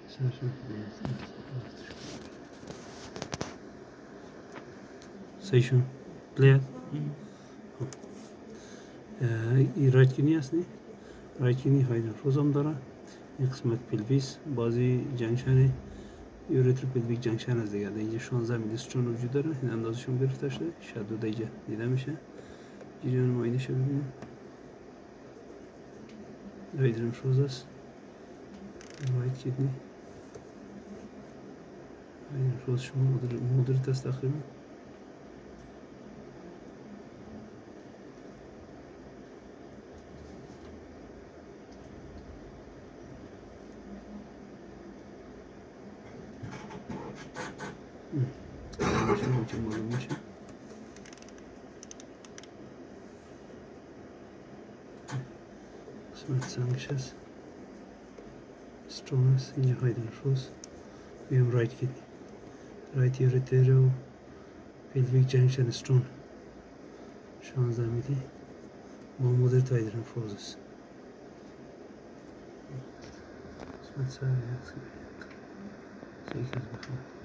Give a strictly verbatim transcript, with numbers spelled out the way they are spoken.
صحیح شد پلیت این رایت کنی هست نی رایت کنی هایدن فوز هم داره این قسمت پلویس بازی جنگشن یوریتر پلویک جنگشن از دیگه اینجا شانزده میلی سترون وجود داره این اندازشون گرفته شده شدو دیگه دیده میشه جریان ماینه شو ببینیم هایدن فوز است رایت کدنی هایدن فوز شما مدرت است تقریبا میشه معلوم میشه قسمت سنگش هست سترون هست اینجا هایدن فوز بیم رایت کدنی رایت یوریتر و پلویک جنگشن سترون شانزده میلی با مدرت هایدن فوز است قسمت سنگش هست سیکس بخواه